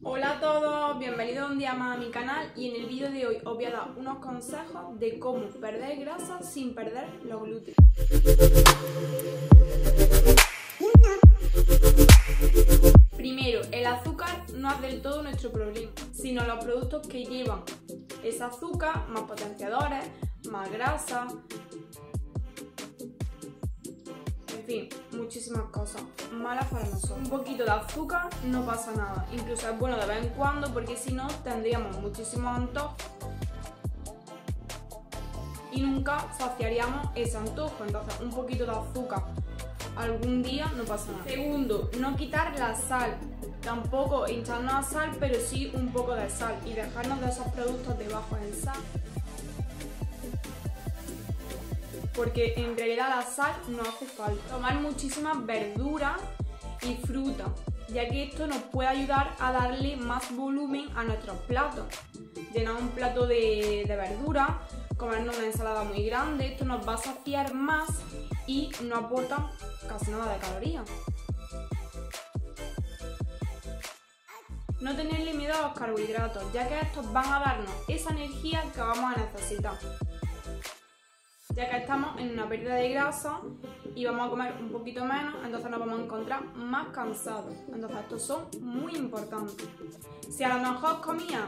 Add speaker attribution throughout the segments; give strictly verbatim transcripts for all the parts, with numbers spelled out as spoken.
Speaker 1: Hola a todos, bienvenidos un día más a mi canal y en el vídeo de hoy os voy a dar unos consejos de cómo perder grasa sin perder los glúteos. Primero, el azúcar no es del todo nuestro problema, sino los productos que llevan ese azúcar, más potenciadores, más grasa, en fin, muchísimas cosas malas para nosotros. Un poquito de azúcar no pasa nada, incluso es bueno de vez en cuando porque si no tendríamos muchísimos antojos y nunca saciaríamos ese antojo. Entonces un poquito de azúcar algún día no pasa nada. Segundo, no quitar la sal, tampoco hincharnos a sal, pero sí un poco de sal y dejarnos de esos productos de bajos en sal, porque en realidad la sal no hace falta. Tomar muchísimas verduras y fruta, ya que esto nos puede ayudar a darle más volumen a nuestros platos. Llenar un plato de, de verdura, comernos una ensalada muy grande, esto nos va a saciar más y no aporta casi nada de calorías. No tenerle miedo a los carbohidratos, ya que estos van a darnos esa energía que vamos a necesitar, ya que estamos en una pérdida de grasa y vamos a comer un poquito menos, entonces nos vamos a encontrar más cansados. Entonces estos son muy importantes. Si a lo mejor comía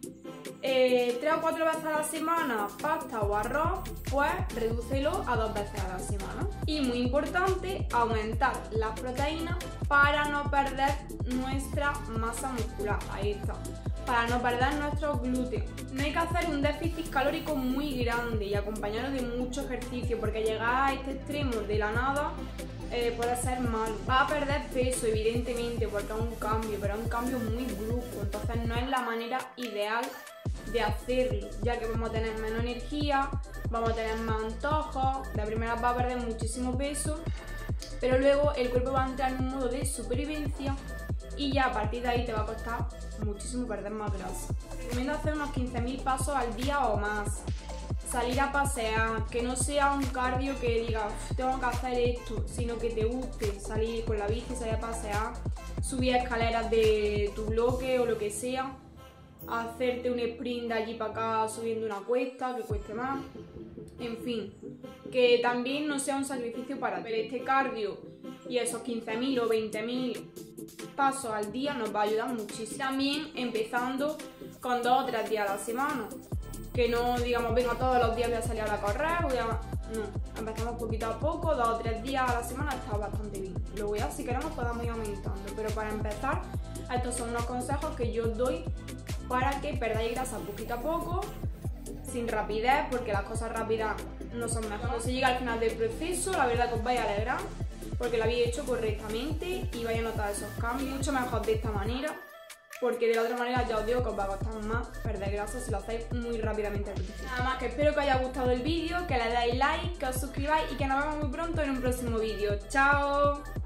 Speaker 1: eh, tres o cuatro veces a la semana pasta o arroz, pues redúcelo a dos veces a la semana. Y muy importante, aumentar las proteínas para no perder nuestra masa muscular. Ahí está. Para no perder nuestros glúteos. No hay que hacer un déficit calórico muy grande y acompañarlo de mucho ejercicio, porque llegar a este extremo de la nada eh, puede ser malo. Va a perder peso evidentemente porque es un cambio, pero es un cambio muy brusco, entonces no es la manera ideal de hacerlo, ya que vamos a tener menos energía, vamos a tener más antojos, de primera va a perder muchísimo peso, pero luego el cuerpo va a entrar en un modo de supervivencia y ya a partir de ahí te va a costar muchísimo perder más grasa. Recomiendo hacer unos quince mil pasos al día o más. Salir a pasear, que no sea un cardio que digas tengo que hacer esto, sino que te guste salir con la bici, salir a pasear, subir escaleras de tu bloque o lo que sea, hacerte un sprint de allí para acá subiendo una cuesta que cueste más. En fin, que también no sea un sacrificio para ti. Pero este cardio y esos quince mil o veinte mil pasos al día nos va a ayudar muchísimo. También empezando con dos o tres días a la semana, que no digamos venga todos los días voy a salir a correr, voy a... no, empezamos poquito a poco, dos o tres días a la semana está bastante bien. Luego ya si queremos podemos ir aumentando, pero para empezar estos son unos consejos que yo os doy para que perdáis grasa poquito a poco, sin rapidez, porque las cosas rápidas no son mejores. Cuando se llega al final del proceso, la verdad que os vais a alegrar porque lo habéis hecho correctamente y vais a notar esos cambios mucho mejor de esta manera, porque de la otra manera ya os digo que os va a costar más perder grasa si lo hacéis muy rápidamente al principio. Nada más, que espero que os haya gustado el vídeo, que le dais like, que os suscribáis y que nos vemos muy pronto en un próximo vídeo. ¡Chao!